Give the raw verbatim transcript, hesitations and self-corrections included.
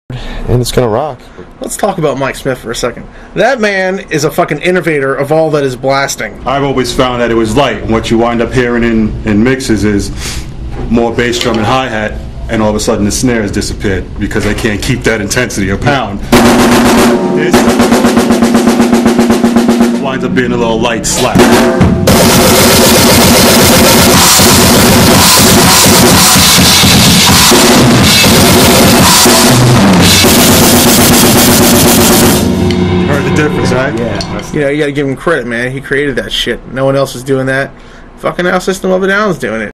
and it's gonna rock. Let's talk about Mike Smith for a second. That man is a fucking innovator of all that is blasting. I've always found that it was light, and what you wind up hearing in, in mixes is more bass drum and hi-hat, and all of a sudden the snare has disappeared because they can't keep that intensity a pound. This winds up being a little light slap. Heard the difference, right? Yeah. You know, you gotta give him credit, man. He created that shit. No one else is doing that. Fucking now System of a Down's doing it.